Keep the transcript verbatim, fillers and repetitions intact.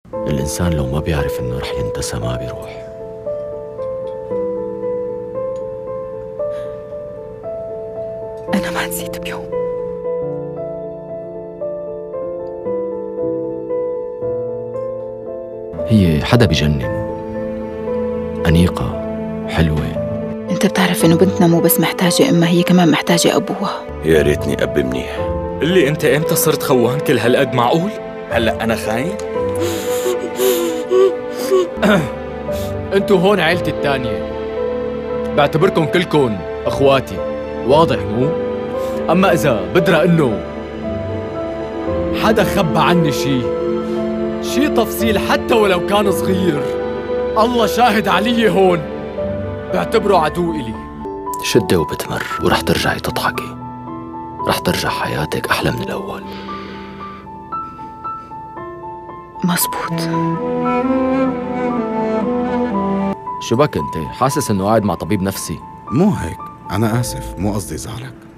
الإنسان لو ما بيعرف إنه رح ينتسى ما بيروح. أنا ما نسيت بيوم. هي حدا بجنن، أنيقة حلوة. أنت بتعرف إنه بنتنا مو بس محتاجة أمها، هي كمان محتاجة أبوها. يا ريتني أب منيح. اللي أنت إمتى صرت خوان كل هالقد؟ معقول؟ هلأ أنا خاين؟ انتو هون عيلتي التانية، بعتبركن كلكن اخواتي، واضح مو؟ اما اذا بدرى انه حدا خبى عني شي شي تفصيل حتى ولو كان صغير، الله شاهد علي هون، بعتبره عدو إلي. شدة وبتمر ورح ترجعي تضحكي، رح ترجع حياتك أحلى من الأول. مزبوط. شو بك انت؟ حاسس انه قاعد مع طبيب نفسي؟ مو هيك، أنا آسف، مو قصدي زعلك.